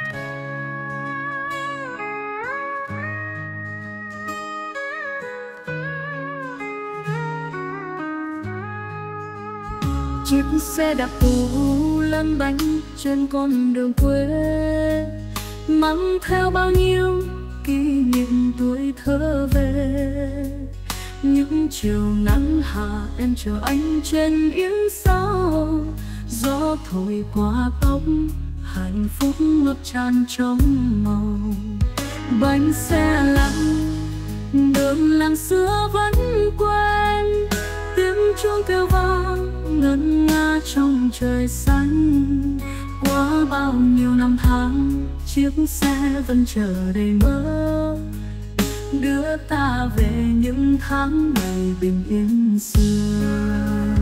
Chiếc xe đạp cũ lăn bánh trên con đường quê, mang theo bao nhiêu kỷ niệm tuổi thơ về. Những chiều nắng hạ em chờ anh trên yến sao, gió thổi qua tóc hạnh phúc ngập tràn trong màu. Bánh xe lăn đường làng xưa vẫn quen, tiếng chuông kêu vang ngân nga trong trời xanh. Qua bao nhiêu năm tháng, chiếc xe vẫn chờ đầy mơ, đưa ta về những tháng ngày bình yên xưa.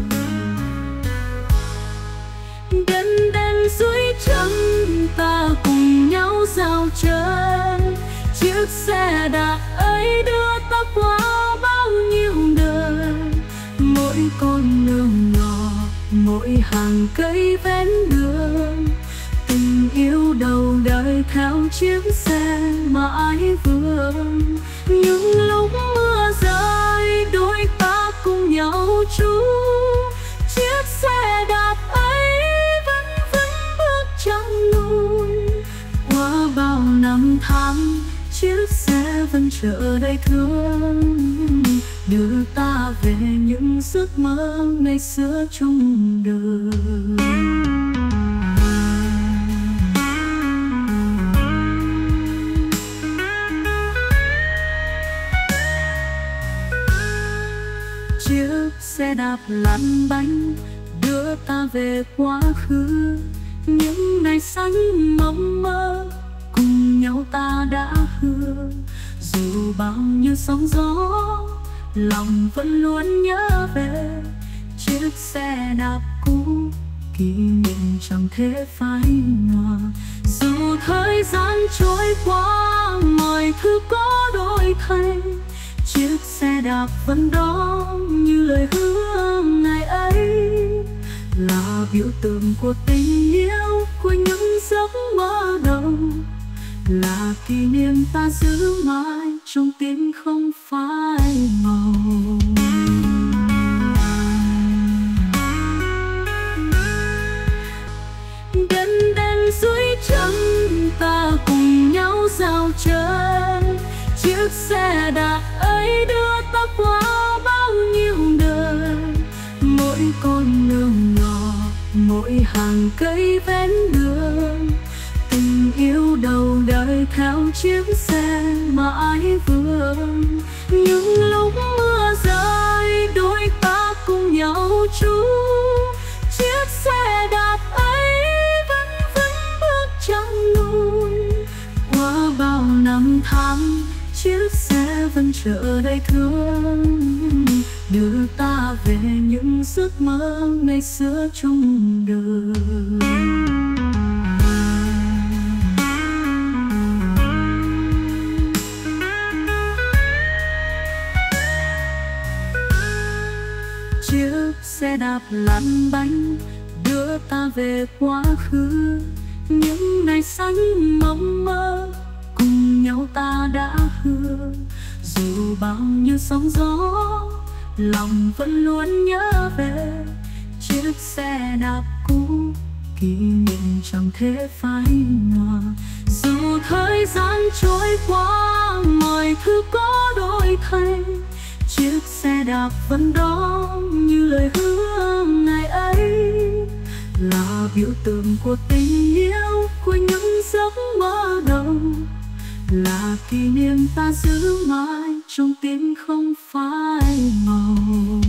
Đêm đêm dưới trăng ta cùng nhau dạo chơi, chiếc xe đạp ấy đưa ta qua bao nhiêu đời. Mỗi con đường nhỏ, mỗi hàng cây ven đường, tình yêu đầu đời theo chiếc xe mãi vương. Những lúc mưa rơi đôi ta cùng nhau trú, chiếc xe đạp ấy vẫn bước chẳng lùi. Qua bao năm tháng, chiếc xe vẫn chờ đầy thương, đưa ta về những giấc mơ ngày xưa chung đời. Chiếc xe đạp lăn bánh đưa ta về quá khứ, những ngày xanh mộng mơ cùng nhau ta đã hứa. Dù bao nhiêu sóng gió, lòng vẫn luôn nhớ về chiếc xe đạp cũ, kỷ niệm chẳng thể phai nhòa. Dù thời gian trôi qua, mọi thứ có đổi thay, chiếc xe đạp vẫn đó như lời hứa ngày ấy. Là biểu tượng của tình yêu, của những giấc mơ đầu, là kỷ niệm ta giữ mãi trong tim không phai màu. Đêm đêm dưới trăng ta cùng nhau dạo chơi, chiếc xe đạp ấy đưa ta qua bao nhiêu đời. Mỗi con đường nhỏ, mỗi hàng cây ven đường, tình yêu đầu đời theo chiếc xe mãi vương. Những lúc mưa rơi đôi ta cùng nhau trú, chiếc xe đạp ấy vẫn bước chẳng lùi. Qua bao năm tháng, chiếc xe vẫn chờ đầy thương, đưa ta về những giấc mơ ngày xưa chung đời. Chiếc xe đạp lăn bánh đưa ta về quá khứ, những ngày xanh mộng mơ cùng nhau ta đã hứa. Dù bao nhiêu sóng gió, lòng vẫn luôn nhớ về chiếc xe đạp cũ, kỷ niệm chẳng thể phai nhòa. Dù thời gian trôi qua, mọi thứ có đổi thay, chiếc xe đạp vẫn đó như lời hứa ngày ấy. Là biểu tượng của tình yêu, của những giấc mơ đầu, là kỷ niệm ta giữ mãi trong tim không phai màu.